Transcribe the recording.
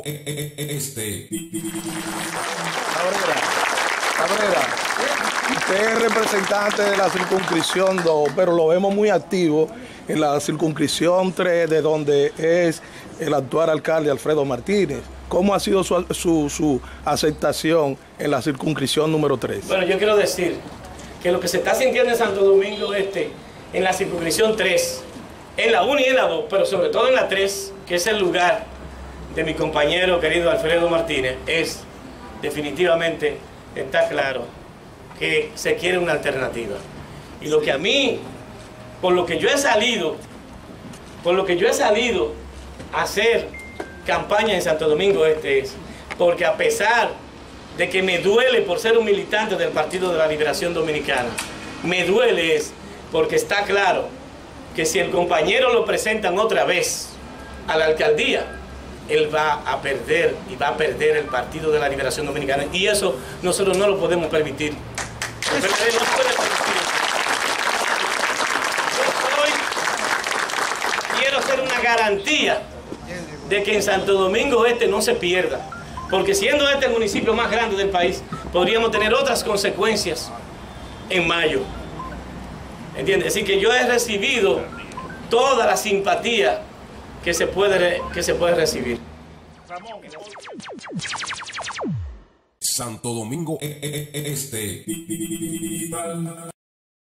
Este. Cabrera, usted es representante de la circunscripción 2, pero lo vemos muy activo en la circunscripción 3, de donde es el actual alcalde Alfredo Martínez. ¿Cómo ha sido su aceptación en la circunscripción número 3? Bueno, yo quiero decir que lo que se está sintiendo en Santo Domingo Este, en la circunscripción 3, en la 1 y en la 2, pero sobre todo en la 3, que es el lugar de mi compañero querido Alfredo Martínez, es definitivamente, está claro, que se quiere una alternativa. Y lo que a mí, por lo que yo he salido a hacer campaña en Santo Domingo Este es porque, a pesar de que me duele por ser un militante del Partido de la Liberación Dominicana, me duele es porque está claro que si el compañero lo presentan otra vez a la alcaldía, él va a perder y va a perder el Partido de la Liberación Dominicana, y eso nosotros no lo podemos permitir. El PLD no puede permitir. Yo hoy quiero ser una garantía de que en Santo Domingo Este no se pierda, porque siendo este el municipio más grande del país, podríamos tener otras consecuencias en mayo. ¿Entiendes? Así que yo he recibido toda la simpatía que se puede recibir. Santo Domingo Este.